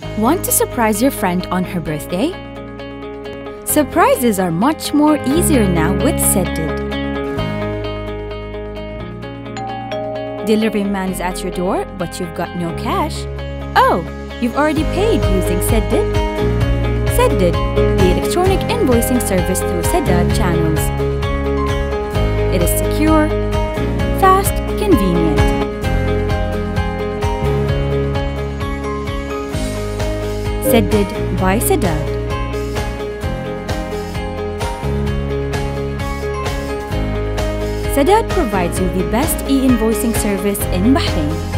Want to surprise your friend on her birthday? Surprises are much more easier now with SADAD. Delivery man is at your door, but you've got no cash. Oh, you've already paid using SADAD? SADAD, the electronic invoicing service through SADAD channels. It is secure, fast, convenient. SADAD by SADAD. SADAD provides you the best e-invoicing service in Bahrain.